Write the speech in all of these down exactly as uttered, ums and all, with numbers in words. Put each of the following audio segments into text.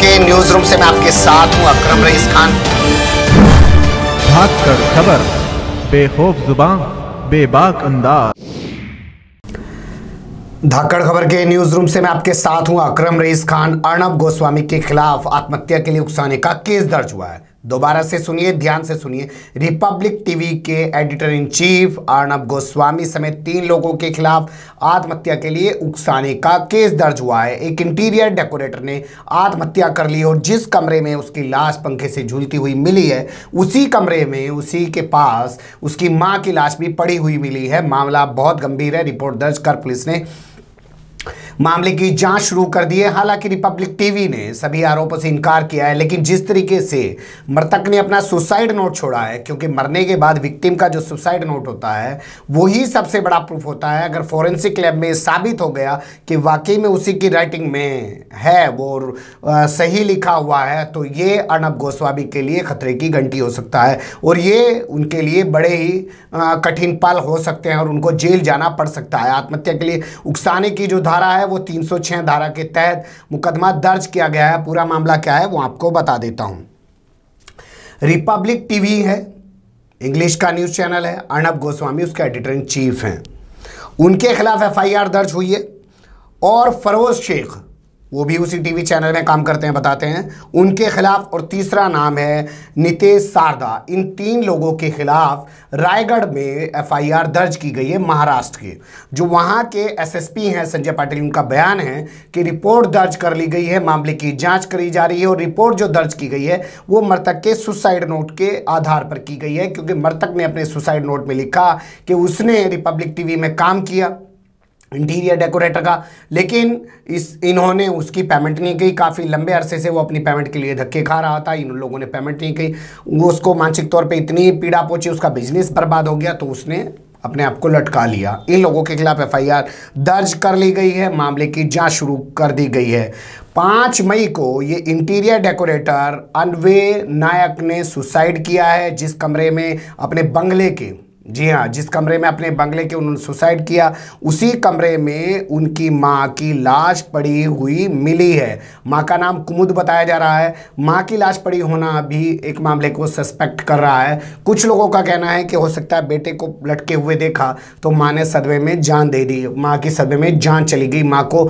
के news room से मैं आपके साथ हूं अकरम रईस खान। धाकड़ खबर, बेखौफ जुबान, बेबाक अंदाज। धाकड़ खबर के न्यूज रूम से मैं आपके साथ हूं अकरम रईस खान। अर्नब गोस्वामी के खिलाफ आत्महत्या के लिए उकसाने का केस दर्ज हुआ है। दोबारा से सुनिए, ध्यान से सुनिए। रिपब्लिक टीवी के editor in chief Arnab Goswami समेत तीन लोगों के खिलाफ आत्महत्या के लिए उकसाने का केस दर्ज हुआ है। एक इंटीरियर डेकोरेटर ने आत्महत्या कर ली और जिस कमरे में उसकी लाश पंखे से झूलती हुई मिली है, उसी कमरे में उसी के पास उसकी मां की लाश भी पड़ी हुई मिली है। मामला बहुत गंभीर है। रिपोर्ट दर्ज कर पुलिस ने मामले की जांच शुरू कर दी है। हालांकि रिपब्लिक टीवी ने सभी आरोपों से इनकार किया है, लेकिन जिस तरीके से मृतक ने अपना सुसाइड नोट छोड़ा है, क्योंकि मरने के बाद विक्टिम का जो सुसाइड नोट होता है वही सबसे बड़ा प्रूफ होता है। अगर फोरेंसिक लैब में साबित हो गया कि वाकई में उसी की राइटिंग में है, वो आ, सही लिखा हुआ है, तो ये अर्नब गोस्वामी के लिए खतरे की घंटी हो सकता है और ये उनके लिए बड़े ही आ, कठिन पल हो सकते हैं और उनको जेल जाना पड़ सकता है। आत्महत्या के लिए उकसाने की जो धारा है वो तीन सौ छह धारा के तहत मुकदमा दर्ज किया गया है। पूरा मामला क्या है वो आपको बता देता हूं। रिपब्लिक टीवी है, इंग्लिश का न्यूज चैनल है। अर्नब गोस्वामी उसके एडिटर इन चीफ हैं। उनके खिलाफ एफ आई आर दर्ज हुई है और फरोज शेख, वो भी उसी टीवी चैनल में काम करते हैं, बताते हैं, उनके खिलाफ। और तीसरा नाम है नितेश शारदा। इन तीन लोगों के खिलाफ रायगढ़ में एफ आई आर दर्ज की गई है। महाराष्ट्र के जो वहां के एस एस पी हैं संजय पाटिल, उनका बयान है कि रिपोर्ट दर्ज कर ली गई है, मामले की जांच करी जा रही है और रिपोर्ट जो दर्ज की गई है वो मृतक के सुसाइड नोट के आधार पर की गई है, क्योंकि मृतक ने अपने सुसाइड नोट में लिखा कि उसने रिपब्लिक टीवी में काम किया इंटीरियर डेकोरेटर का, लेकिन इस इन्होंने उसकी पेमेंट नहीं की। काफ़ी लंबे अरसे से वो अपनी पेमेंट के लिए धक्के खा रहा था, इन लोगों ने पेमेंट नहीं की। वो उसको मानसिक तौर पे इतनी पीड़ा पहुंची, उसका बिजनेस बर्बाद हो गया, तो उसने अपने आप को लटका लिया। इन लोगों के खिलाफ एफ आई आर दर्ज कर ली गई है। मामले की जांच शुरू कर दी गई है। पाँच मई को ये इंटीरियर डेकोरेटर अन्वे नायक ने सुसाइड किया है, जिस कमरे में अपने बंगले के, जी हाँ, जिस कमरे में अपने बंगले के उन्होंने सुसाइड किया, उसी कमरे में उनकी मां की लाश पड़ी हुई मिली है। मां का नाम कुमुद बताया जा रहा है। मां की लाश पड़ी होना भी एक मामले को सस्पेक्ट कर रहा है। कुछ लोगों का कहना है कि हो सकता है बेटे को लटके हुए देखा तो मां ने सदमे में जान दे दी, मां की सदमे में जान चली गई, मां को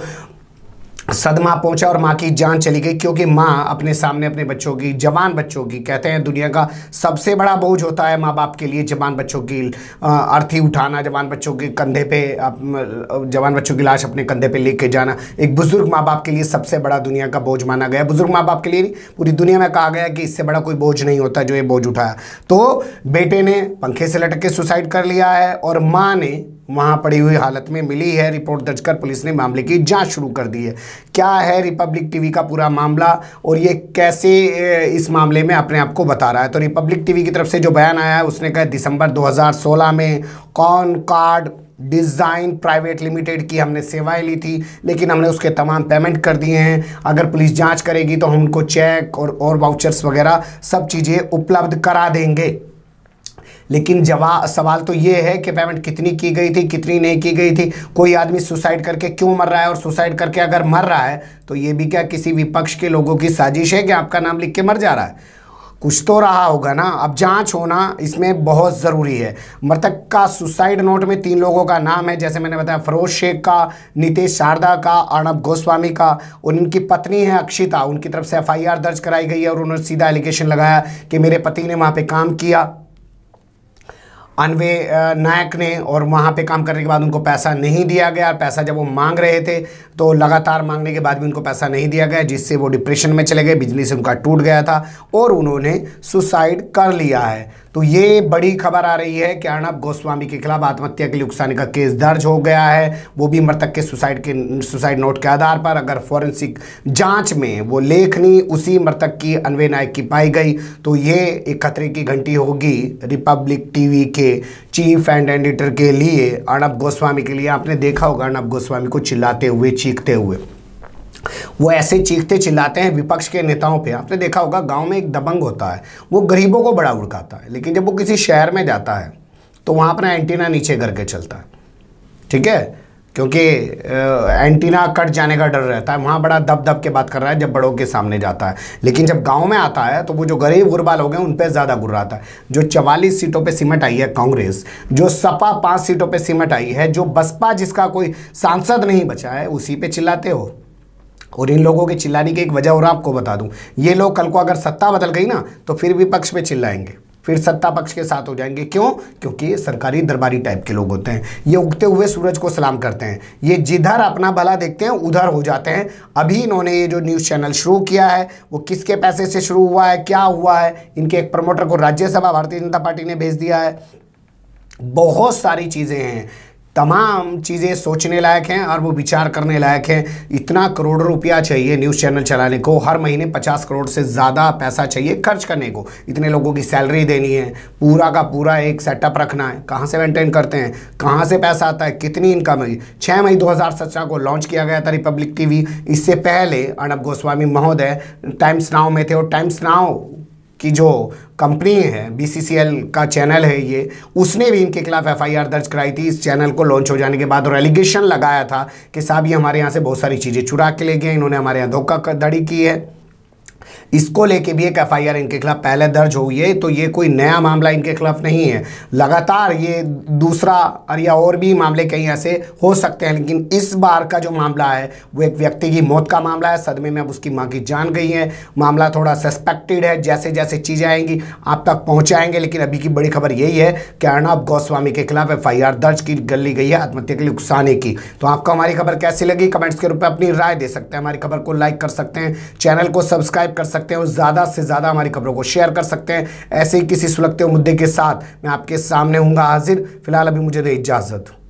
सदमा पहुंचा और मां की जान चली गई, क्योंकि मां अपने सामने अपने बच्चों की, जवान बच्चों की, कहते हैं दुनिया का सबसे बड़ा बोझ होता है माँ बाप के लिए जवान बच्चों की अर्थी उठाना, जवान बच्चों के कंधे पे, जवान बच्चों की लाश अपने कंधे पे लेके जाना एक बुजुर्ग माँ बाप के लिए सबसे बड़ा दुनिया का बोझ माना गया। बुजुर्ग माँ बाप के लिए पूरी दुनिया में कहा गया कि इससे बड़ा कोई बोझ नहीं होता जो ये बोझ उठाया। तो बेटे ने पंखे से लटक के सुसाइड कर लिया है और माँ ने वहां पड़ी हुई हालत में मिली है। रिपोर्ट दर्ज कर पुलिस ने मामले की जांच शुरू कर दी है। क्या है रिपब्लिक टीवी का पूरा मामला और ये कैसे इस मामले में अपने आप को बता रहा है, तो रिपब्लिक टीवी की तरफ से जो बयान आया है उसने कहा दिसंबर दो हज़ार सोलह में कॉनकॉर्ड डिज़ाइन प्राइवेट लिमिटेड की हमने सेवाएं ली थी, लेकिन हमने उसके तमाम पेमेंट कर दिए हैं। अगर पुलिस जांच करेगी तो हम उनको चेक और और वाउचर्स वगैरह सब चीज़ें उपलब्ध करा देंगे। लेकिन जवाब सवाल तो ये है कि पेमेंट कितनी की गई थी, कितनी नहीं की गई थी। कोई आदमी सुसाइड करके क्यों मर रहा है, और सुसाइड करके अगर मर रहा है तो ये भी क्या किसी विपक्ष के लोगों की साजिश है कि आपका नाम लिख के मर जा रहा है? कुछ तो रहा होगा ना। अब जांच होना इसमें बहुत ज़रूरी है। मृतक का सुसाइड नोट में तीन लोगों का नाम है, जैसे मैंने बताया, फरोज शेख का, नितेश शारदा का, अर्नब गोस्वामी का, और उनकी पत्नी है अक्षिता। उनकी तरफ से एफ आई आर दर्ज कराई गई है और उन्होंने सीधा एलिगेशन लगाया कि मेरे पति ने वहाँ पर काम किया, अन्वे नायक ने, और वहाँ पे काम करने के बाद उनको पैसा नहीं दिया गया। पैसा जब वो मांग रहे थे तो लगातार मांगने के बाद भी उनको पैसा नहीं दिया गया, जिससे वो डिप्रेशन में चले गए, बिजनेस उनका टूट गया था और उन्होंने सुसाइड कर लिया है। तो ये बड़ी खबर आ रही है कि अर्नब गोस्वामी के खिलाफ आत्महत्या के लिए उकसाने का केस दर्ज हो गया है, वो भी मृतक के सुसाइड के सुसाइड नोट के आधार पर। अगर फॉरेंसिक जांच में वो लेखनी उसी मृतक की अन्वे नायक की पाई गई तो ये एक खतरे की घंटी होगी रिपब्लिक टीवी के चीफ एंड एडिटर के लिए, अर्नब गोस्वामी के लिए। आपने देखा होगा अर्नब गोस्वामी को चिल्लाते हुए, चीखते हुए, वो ऐसे चीखते चिल्लाते हैं विपक्ष के नेताओं पे। आपने देखा होगा गांव में एक दबंग होता है, वो गरीबों को बड़ा उड़काता है, लेकिन जब वो किसी शहर में जाता है तो वहाँ अपना एंटीना नीचे करके चलता है, ठीक है। क्योंकि एंटीना कट जाने का डर रहता है। वहाँ बड़ा दब दब के बात कर रहा है जब बड़ों के सामने जाता है, लेकिन जब गांव में आता है तो वो जो गरीब गुरबा लोग हैं उन पर ज़्यादा गुर्राता है। जो चवालीस सीटों पे सिमट आई है कांग्रेस, जो सपा पाँच सीटों पे सिमट आई है, जो बसपा जिसका कोई सांसद नहीं बचा है, उसी पे चिल्लाते हो। और इन लोगों के चिल्लाने की एक वजह और आपको बता दूं, ये लोग कल को अगर सत्ता बदल गई ना तो फिर विपक्ष पे चिल्लाएंगे, फिर सत्ता पक्ष के साथ हो जाएंगे। क्यों? क्योंकि ये सरकारी दरबारी टाइप के लोग होते हैं। ये उगते हुए सूरज को सलाम करते हैं, ये जिधर अपना भला देखते हैं उधर हो जाते हैं। अभी इन्होंने ये जो न्यूज़ चैनल शुरू किया है वो किसके पैसे से शुरू हुआ है, क्या हुआ है, इनके एक प्रमोटर को राज्यसभा भारतीय जनता पार्टी ने भेज दिया है। बहुत सारी चीज़ें हैं, तमाम चीज़ें सोचने लायक हैं और वो विचार करने लायक हैं। इतना करोड़ रुपया चाहिए न्यूज़ चैनल चलाने को, हर महीने पचास करोड़ से ज़्यादा पैसा चाहिए खर्च करने को, इतने लोगों की सैलरी देनी है, पूरा का पूरा एक सेटअप रखना है। कहाँ से मेंटेन करते हैं, कहाँ से पैसा आता है, कितनी इनकम है। छः मई दो हज़ार सत्रह को लॉन्च किया गया था रिपब्लिक टीवी। इससे पहले अर्णब गोस्वामी महोदय टाइम्स नाउ में थे और टाइम्स नाउ की जो कंपनी है बीसीसीएल का चैनल है ये, उसने भी इनके खिलाफ एफआईआर दर्ज कराई थी इस चैनल को लॉन्च हो जाने के बाद, और एलिगेशन लगाया था कि साहब ये हमारे यहाँ से बहुत सारी चीज़ें चुरा के ले गए, इन्होंने हमारे यहाँ धोखाधड़ी की है। इसको लेके भी एक एफआईआर इनके खिलाफ पहले दर्ज हुई है। तो ये कोई नया मामला इनके खिलाफ नहीं है, लगातार ये दूसरा और या और भी मामले कहीं ऐसे हो सकते हैं, लेकिन इस बार का जो मामला है वो एक व्यक्ति की मौत का मामला है। सदमे में अब उसकी मां की जान गई है, मामला थोड़ा सस्पेक्टेड है, जैसे जैसे चीज़ें आएंगी आप तक पहुँचाएंगे। लेकिन अभी की बड़ी खबर यही है कि अर्णब गोस्वामी के खिलाफ एफआईआर दर्ज की कर ली गई है आत्महत्या के लिए उकसाने की। तो आपको हमारी खबर कैसी लगी कमेंट्स के रूप में अपनी राय दे सकते हैं, हमारी खबर को लाइक कर सकते हैं, चैनल को सब्सक्राइब कर सकते हैं और ज़्यादा से ज़्यादा हमारी खबरों को शेयर कर सकते हैं। ऐसे ही किसी सुलगते हुए मुद्दे के साथ मैं आपके सामने हूँगा हाजिर। फिलहाल अभी मुझे दे इजाज़त।